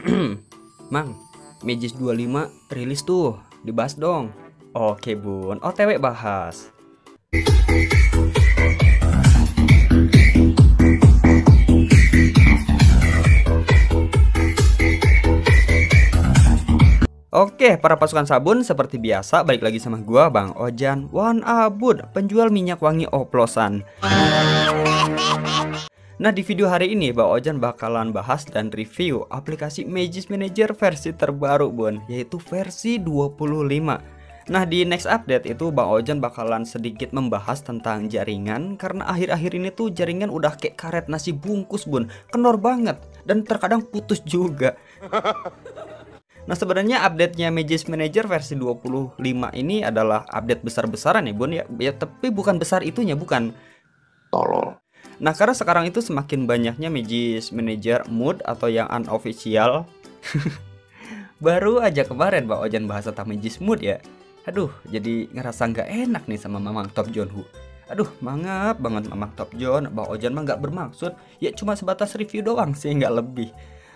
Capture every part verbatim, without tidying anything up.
Mang, Magis dua puluh lima rilis tuh, dibahas dong. Oke bun, O T W bahas. Oke, para pasukan sabun, seperti biasa balik lagi sama gua Bang Ojan One Abud, penjual minyak wangi oplosan. Nah, di video hari ini Bang Ojan bakalan bahas dan review aplikasi Magis Manager versi terbaru bun, yaitu versi dua puluh lima. Nah, di next update itu Bang Ojan bakalan sedikit membahas tentang jaringan, karena akhir-akhir ini tuh jaringan udah kayak karet nasi bungkus bun, kendor banget dan terkadang putus juga. Nah, sebenarnya update-nya Magis Manager versi dua puluh lima ini adalah update besar-besaran ya bun ya, ya tapi bukan besar itunya, bukan. Tolol. Nah, karena sekarang itu semakin banyaknya Magis Manager Mood atau yang unofficial. Baru aja kemarin Bang Ojan bahas tentang Magis Mood ya. Aduh, jadi ngerasa nggak enak nih sama Mamang Top John Hu. Aduh, mangap banget Mamang Top John. Bang Ojan mah nggak bermaksud, ya cuma sebatas review doang sih, nggak lebih.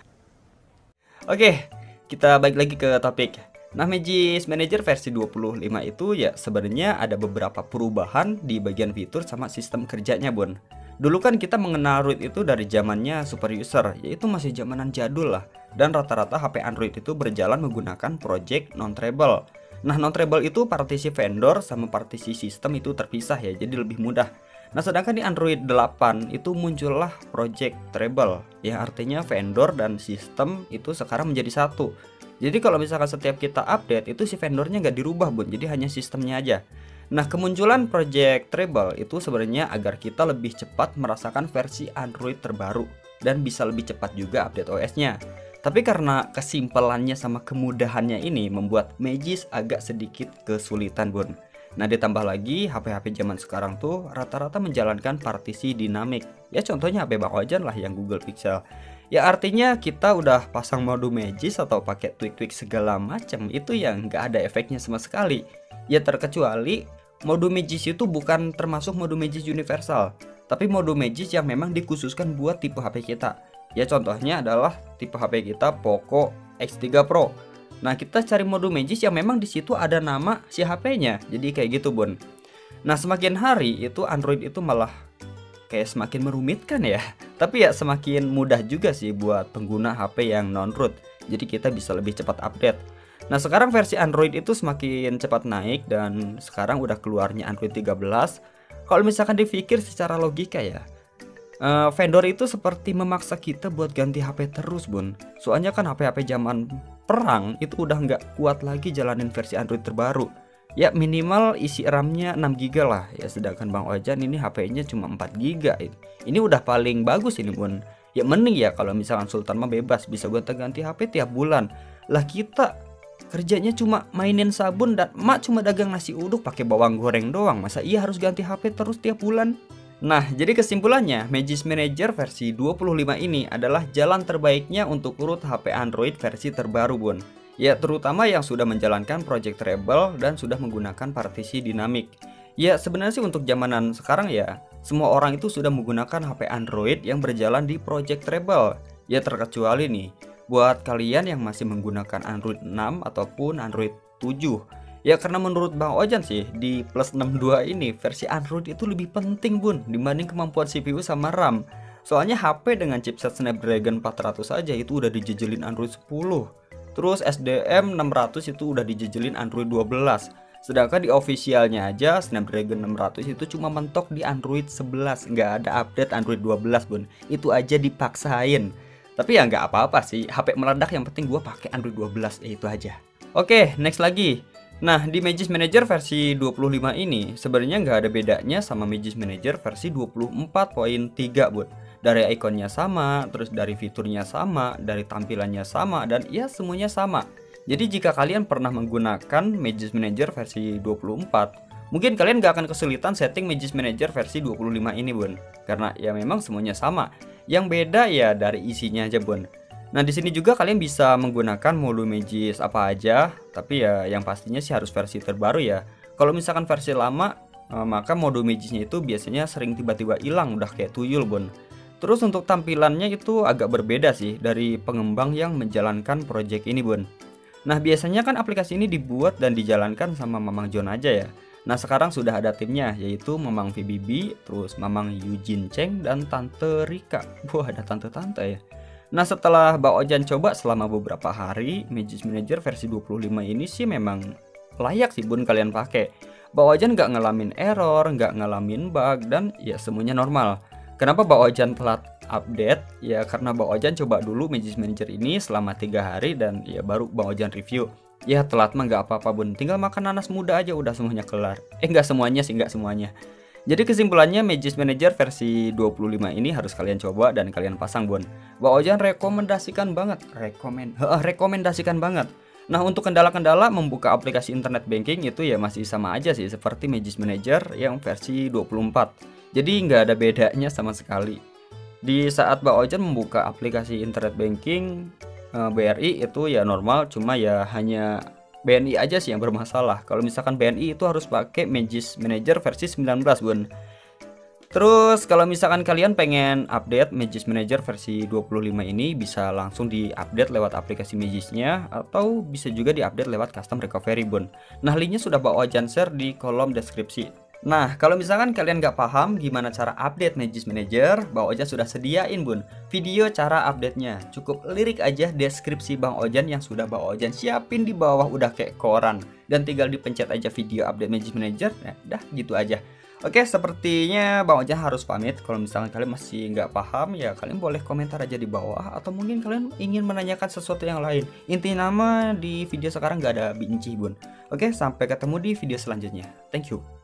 Oke, kita balik lagi ke topik. Nah, Magis Manager versi dua puluh lima itu ya sebenarnya ada beberapa perubahan di bagian fitur sama sistem kerjanya bun. Dulu kan kita mengenal root itu dari zamannya super user, yaitu masih zamanan jadul lah. Dan rata-rata H P Android itu berjalan menggunakan project non-treble. Nah, non-treble itu partisi vendor sama partisi sistem itu terpisah ya, jadi lebih mudah. Nah, sedangkan di Android delapan itu muncullah project treble, yang artinya vendor dan sistem itu sekarang menjadi satu. Jadi kalau misalkan setiap kita update itu si vendornya nggak dirubah bun, jadi hanya sistemnya aja. Nah, kemunculan project treble itu sebenarnya agar kita lebih cepat merasakan versi Android terbaru dan bisa lebih cepat juga update O S-nya. Tapi karena kesimpelannya sama kemudahannya ini membuat Magis agak sedikit kesulitan bun. Nah, ditambah lagi H P-H P zaman sekarang tuh rata-rata menjalankan partisi dinamik. Ya contohnya H P Bang Ojan lah yang Google Pixel. Ya artinya kita udah pasang mode Magis atau pakai tweak-tweak segala macam itu yang nggak ada efeknya sama sekali. Ya terkecuali mode Magis itu bukan termasuk mode Magis universal, tapi mode Magis yang memang dikhususkan buat tipe H P kita. Ya contohnya adalah tipe H P kita Poco X tiga Pro. Nah, kita cari mode Magis yang memang di situ ada nama si H P-nya. Jadi kayak gitu, Bun. Nah, semakin hari itu Android itu malah kayak semakin merumitkan ya. Tapi ya semakin mudah juga sih buat pengguna H P yang non-root. Jadi kita bisa lebih cepat update. Nah, sekarang versi Android itu semakin cepat naik dan sekarang udah keluarnya Android tiga belas. Kalau misalkan dipikir secara logika ya, Uh, vendor itu seperti memaksa kita buat ganti H P terus bun. Soalnya kan H P-H P zaman perang itu udah nggak kuat lagi jalanin versi Android terbaru. Ya minimal isi RAM-nya enam giga lah. Ya sedangkan Bang Ojan ini H P-nya cuma empat giga. Ini udah paling bagus ini bun. Ya mending ya kalau misalkan Sultan mah bebas bisa gonta-ganti H P tiap bulan. Lah kita kerjanya cuma mainin sabun dan mak cuma dagang nasi uduk pakai bawang goreng doang. Masa iya harus ganti H P terus tiap bulan? Nah, jadi kesimpulannya, Magis Manager versi dua puluh lima ini adalah jalan terbaiknya untuk root H P Android versi terbaru, Bun. Ya, terutama yang sudah menjalankan Project Treble dan sudah menggunakan partisi dinamik. Ya, sebenarnya sih untuk zamanan sekarang ya, semua orang itu sudah menggunakan H P Android yang berjalan di Project Treble. Ya, terkecuali nih, buat kalian yang masih menggunakan Android enam ataupun Android tujuh. Ya karena menurut Bang Ojan sih di plus enam puluh dua ini versi Android itu lebih penting bun dibanding kemampuan C P U sama RAM. Soalnya H P dengan chipset Snapdragon empat ratus aja itu udah dijejelin Android sepuluh. Terus S D M enam ratus itu udah dijejelin Android dua belas. Sedangkan di officialnya aja Snapdragon enam ratus itu cuma mentok di Android sebelas. Nggak ada update Android dua belas bun. Itu aja dipaksain. Tapi ya nggak apa-apa sih, H P meledak yang penting gua pakai Android dua belas, ya itu aja. Oke, next lagi. Nah, di Magis Manager versi dua puluh lima ini sebenarnya nggak ada bedanya sama Magis Manager versi dua puluh empat titik tiga bun. Dari ikonnya sama, terus dari fiturnya sama, dari tampilannya sama, dan ya semuanya sama. Jadi jika kalian pernah menggunakan Magis Manager versi dua puluh empat, mungkin kalian nggak akan kesulitan setting Magis Manager versi dua puluh lima ini bun. Karena ya memang semuanya sama. Yang beda ya dari isinya aja bun. Nah, di sini juga kalian bisa menggunakan mode Magis apa aja, tapi ya yang pastinya sih harus versi terbaru ya. Kalau misalkan versi lama, eh, maka mode Magisnya itu biasanya sering tiba-tiba hilang, udah kayak tuyul, Bun. Terus untuk tampilannya itu agak berbeda sih dari pengembang yang menjalankan project ini Bun. Nah biasanya kan aplikasi ini dibuat dan dijalankan sama Mamang John aja ya. Nah sekarang sudah ada timnya, yaitu Mamang V B B, terus Mamang Eugene Cheng, dan Tante Rika. Wah ada tante-tante ya. Nah setelah Bang Ojan coba selama beberapa hari, Magisk Manager versi dua puluh lima ini sih memang layak sih Bun kalian pakai. Bang Ojan nggak ngalamin error, nggak ngalamin bug, dan ya semuanya normal. Kenapa Bang Ojan telat update? Ya karena Bang Ojan coba dulu Magisk Manager ini selama tiga hari dan ya baru Bang Ojan review. Ya telat mah nggak apa-apa Bun, tinggal makan nanas muda aja udah semuanya kelar. Eh nggak semuanya sih, nggak semuanya. Jadi kesimpulannya Magisk Manager versi dua puluh lima ini harus kalian coba dan kalian pasang Bun. Bang Ojan rekomendasikan banget, rekomend, rekomendasikan banget. Nah untuk kendala-kendala membuka aplikasi internet banking itu ya masih sama aja sih seperti Magisk Manager yang versi dua puluh empat. Jadi nggak ada bedanya sama sekali. Di saat Bang Ojan membuka aplikasi internet banking B R I itu ya normal, cuma ya hanya B N I aja sih yang bermasalah. Kalau misalkan B N I itu harus pakai Magisk Manager versi sembilan belas Bun. Terus kalau misalkan kalian pengen update Magisk Manager versi dua puluh lima ini, bisa langsung diupdate lewat aplikasi Magisknya, atau bisa juga diupdate lewat custom recovery Bun. Nah linknya sudah Bang Ojan share di kolom deskripsi. Nah kalau misalkan kalian nggak paham gimana cara update Magisk Manager, Bang Ojan sudah sediain Bun video cara update-nya. Cukup lirik aja deskripsi Bang Ojan yang sudah Bang Ojan siapin di bawah, udah kayak koran, dan tinggal dipencet aja video update Magisk Manager. Nah dah gitu aja. Oke, sepertinya Bang Ojan harus pamit. Kalau misalkan kalian masih nggak paham, ya kalian boleh komentar aja di bawah, atau mungkin kalian ingin menanyakan sesuatu yang lain. Inti nama di video sekarang nggak ada binci Bun. Oke, sampai ketemu di video selanjutnya. Thank you.